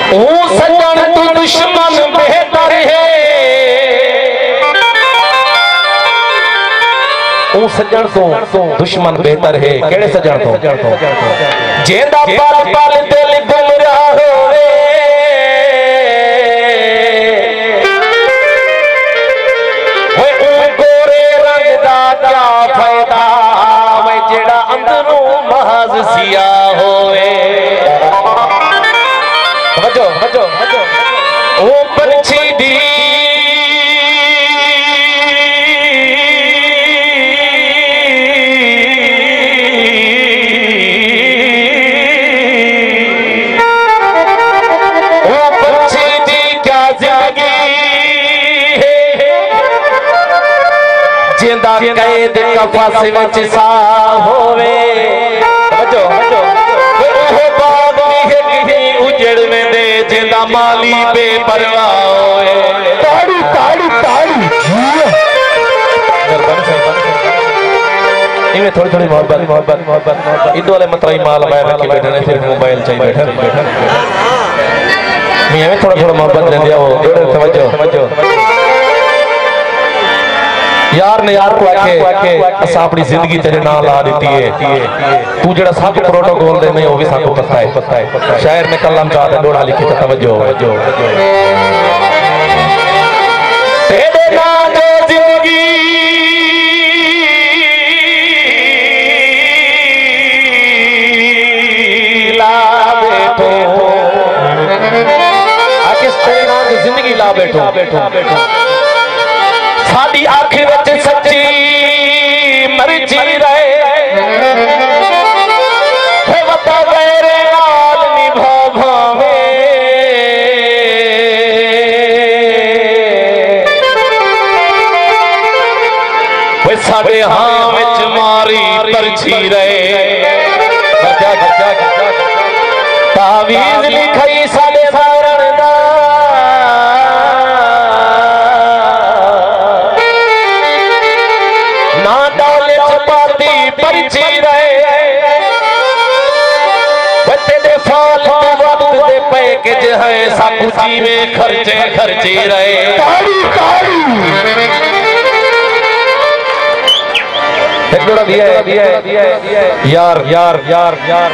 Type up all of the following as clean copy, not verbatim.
सजन तू दुश्मन बेहतर है, सजन तो दुश्मन बेहतर है। केड़े सजन तो जेंदा पल पल दिल गुमराह होवे, गोरे रंग दा क्या फायदा वे जेड़ा अंदरों महज सिया होवे। वजो वजो वजो ओ पंछी दी जिंदा कैद कफस विच सा होवे। वजो वजो ओ बाग ही उजड़ में दे जिंदा माली बेपरवाह होए। ताड़ी ताड़ी ताड़ी इनमें थोड़ी थोड़ी मोहब्बत मोहब्बत मोहब्बत इदो वाले मतराई माल मैं रख के बैठे ने, सिर्फ मोबाइल चाहिए बैठा बैठा मैं थोड़ा थोड़ा मोहब्बत ले लिया वो। तवज्जो तवज्जो यार ने यार को आके असा अपनी जिंदगी तेरे नाल ला दी है। तू जड़ा सब प्रोटोकॉल दे नहीं वो भी साको पता है। शायर ने कलम चाहते डोड़ा लिखी तो तवज्जो तेरे नाल जिंदगी ला बैठो, आके तेरे नाल जिंदगी ला बैठो बैठो बैठो। साडी आखिर विच सच्ची मर्जी रहे, वता गैरे नाल निभा भावे। वे साडे हां विच मारी तरछी रहे, तावीज़ लिखाई साडे सारण दा परची रहे। तेरे फालतू वक्त दे पैकेज है साकू जीवे खर्चे खर्चे रहे। एक जोड़ा दिया है यार यार यार यार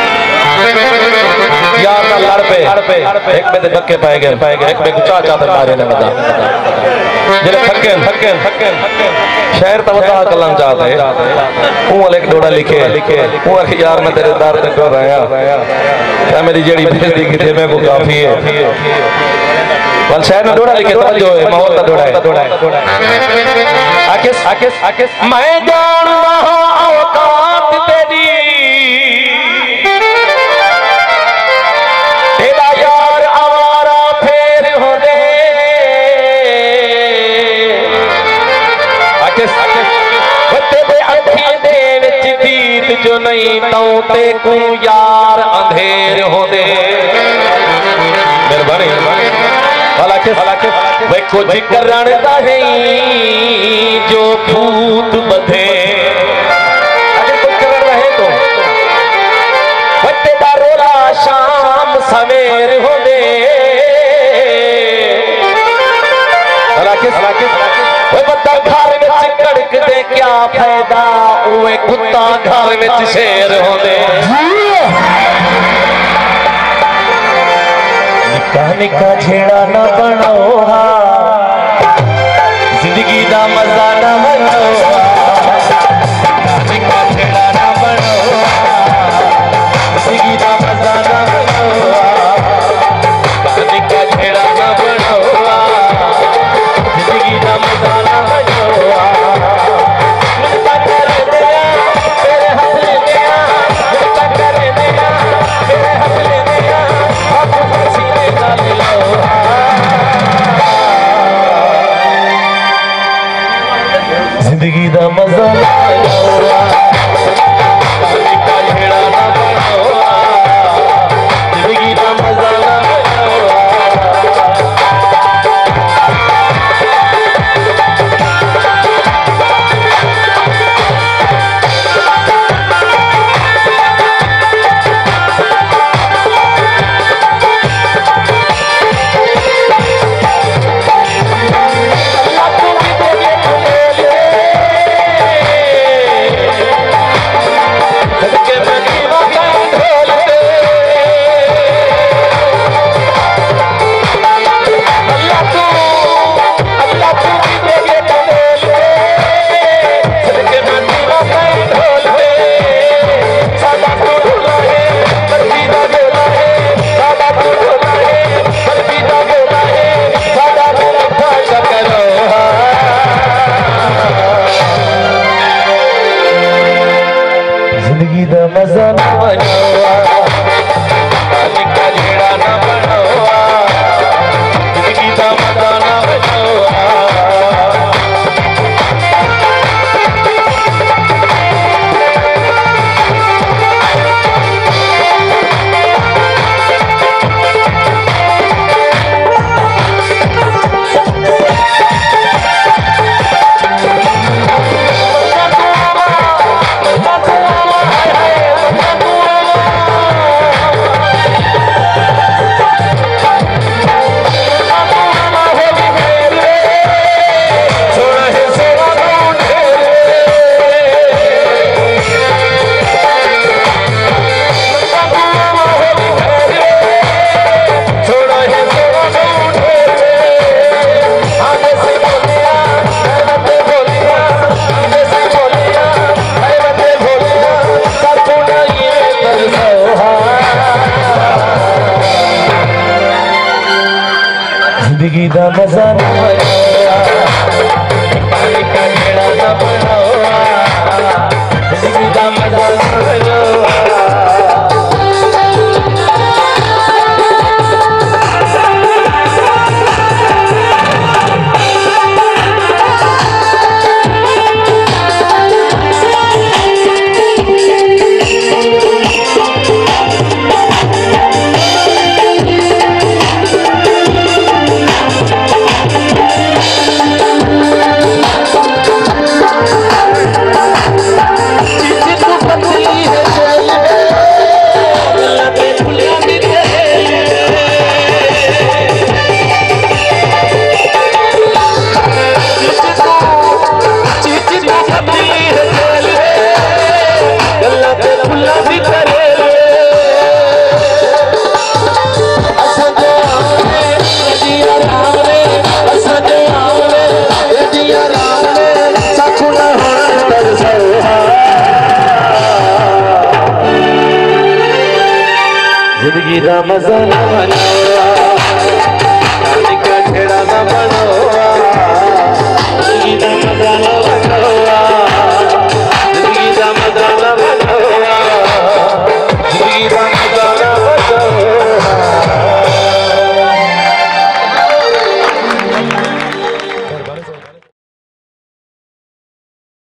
यार ना लड़ पे एक में ते धक्के पाए गए एक में चाचा ते मारे ने मजा जेले थके थके थके शहर तो बता कलम चाहते वो एक डोड़ा लिखे वो यार मैं तेरे दार ते डर आया क्या मेरी जेड़ी बेइज्जती की थी मैं को काफी है। वल शहर में डोड़ा लिखे तो जो है माहौल का डोड़ा है। आकिस आकिस आकिस मैं जानदा हूं औकात तेरी, तेरा यार आवारा फेर हो दे। आकिस आकिस तेरे अखी दे विच दीद जो नहीं तो ते को यार अंधेर हो दे। मेहरबानी वे कुछ करण दा है जो भूत बधे। अगर कुछ कर रहे तो तेरा रोला शाम सवेर हो दे। बंदा घर विच कड़क दे क्या फायदा ओए कुत्ता घर विच शेर हो दे। निका निका छेड़ा ना बनाओ जिंदगी दा मजा ना बनाओ। निका छेड़ा ना बनाओ जिंदगी दा मजा ना बनाओ। निका छेड़ा ना बनाओ जिंदगी दा मजा ना बनाओ। तेरे हाथ ले दिया तेरे हाथ ले दिया जिंदगी दा जिंदगी दा मजा न पानी का घेड़ा न बनाओ जिंदगी दा मजा न जिंदगी दा मजा